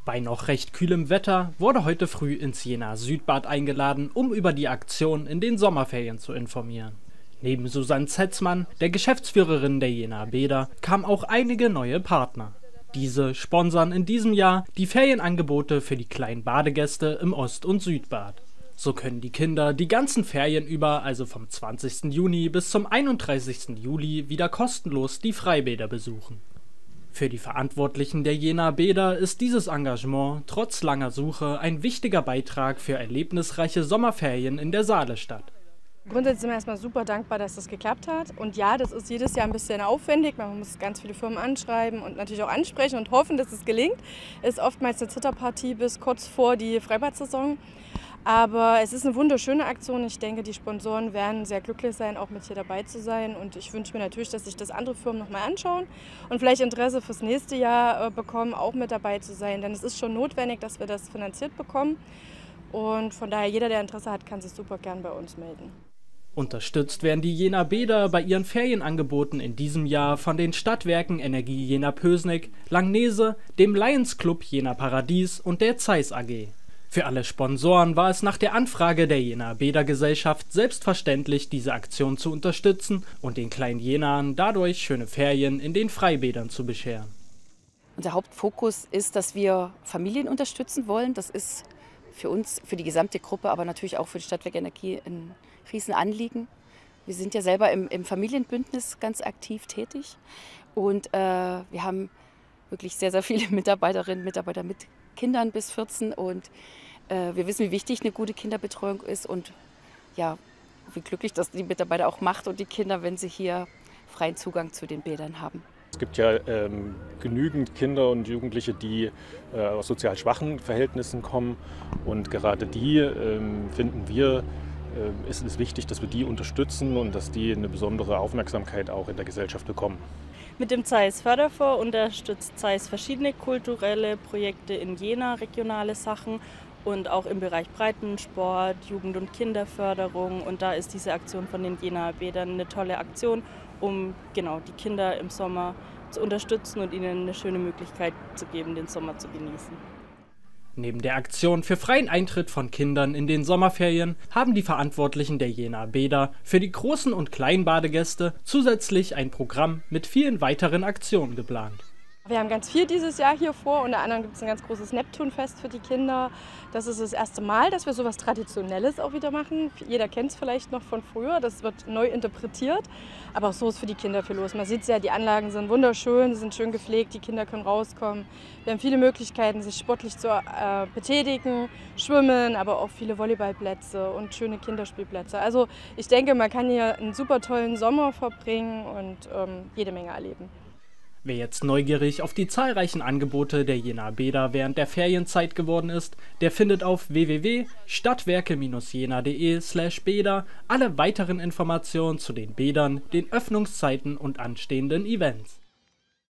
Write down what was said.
Bei noch recht kühlem Wetter wurde heute früh ins Jena Südbad eingeladen, um über die Aktion in den Sommerferien zu informieren. Neben Susanne Zetzmann, der Geschäftsführerin der Jena Bäder, kamen auch einige neue Partner. Diese sponsern in diesem Jahr die Ferienangebote für die kleinen Badegäste im Ost- und Südbad. So können die Kinder die ganzen Ferien über, also vom 20. Juni bis zum 31. Juli, wieder kostenlos die Freibäder besuchen. Für die Verantwortlichen der Jena Bäder ist dieses Engagement trotz langer Suche ein wichtiger Beitrag für erlebnisreiche Sommerferien in der Saalestadt. Grundsätzlich sind wir erstmal super dankbar, dass das geklappt hat. Und ja, das ist jedes Jahr ein bisschen aufwendig. Man muss ganz viele Firmen anschreiben und natürlich auch ansprechen und hoffen, dass es gelingt. Es ist oftmals eine Zitterpartie bis kurz vor die Freibad-Saison. Aber es ist eine wunderschöne Aktion. Ich denke, die Sponsoren werden sehr glücklich sein, auch mit hier dabei zu sein. Und ich wünsche mir natürlich, dass sich das andere Firmen noch mal anschauen und vielleicht Interesse fürs nächste Jahr bekommen, auch mit dabei zu sein. Denn es ist schon notwendig, dass wir das finanziert bekommen. Und von daher, jeder, der Interesse hat, kann sich super gern bei uns melden. Unterstützt werden die Jena Bäder bei ihren Ferienangeboten in diesem Jahr von den Stadtwerken Energie Jena-Pößneck, Langnese, dem Lions Club Jena Paradies und der Zeiss AG. Für alle Sponsoren war es nach der Anfrage der Jena Bädergesellschaft selbstverständlich, diese Aktion zu unterstützen und den kleinen Jenern dadurch schöne Ferien in den Freibädern zu bescheren. Unser Hauptfokus ist, dass wir Familien unterstützen wollen. Das ist für uns, für die gesamte Gruppe, aber natürlich auch für die Stadtwerke Energie ein Riesenanliegen. Wir sind ja selber im Familienbündnis ganz aktiv tätig und wir haben wirklich sehr, sehr viele Mitarbeiterinnen und Mitarbeiter mit Kindern bis 14 und wir wissen, wie wichtig eine gute Kinderbetreuung ist und ja, wie glücklich das die Mitarbeiter auch macht und die Kinder, wenn sie hier freien Zugang zu den Bädern haben. Es gibt ja genügend Kinder und Jugendliche, die aus sozial schwachen Verhältnissen kommen und gerade die finden wir, ist es wichtig, dass wir die unterstützen und dass die eine besondere Aufmerksamkeit auch in der Gesellschaft bekommen. Mit dem Zeiss Förderfonds unterstützt Zeiss verschiedene kulturelle Projekte in Jena, regionale Sachen und auch im Bereich Breitensport, Jugend- und Kinderförderung. Und da ist diese Aktion von den Jena Bädern eine tolle Aktion, um genau die Kinder im Sommer zu unterstützen und ihnen eine schöne Möglichkeit zu geben, den Sommer zu genießen. Neben der Aktion für freien Eintritt von Kindern in den Sommerferien haben die Verantwortlichen der Jena Bäder für die großen und kleinen Badegäste zusätzlich ein Programm mit vielen weiteren Aktionen geplant. Wir haben ganz viel dieses Jahr hier vor. Unter anderem gibt es ein ganz großes Neptunfest für die Kinder. Das ist das erste Mal, dass wir so etwas Traditionelles auch wieder machen. Jeder kennt es vielleicht noch von früher. Das wird neu interpretiert. Aber auch so ist für die Kinder viel los. Man sieht es ja, die Anlagen sind wunderschön, sie sind schön gepflegt, die Kinder können rauskommen. Wir haben viele Möglichkeiten, sich sportlich zu betätigen, schwimmen, aber auch viele Volleyballplätze und schöne Kinderspielplätze. Also ich denke, man kann hier einen super tollen Sommer verbringen und jede Menge erleben. Wer jetzt neugierig auf die zahlreichen Angebote der Jena Bäder während der Ferienzeit geworden ist, der findet auf www.stadtwerke-jena.de/Bäder alle weiteren Informationen zu den Bädern, den Öffnungszeiten und anstehenden Events.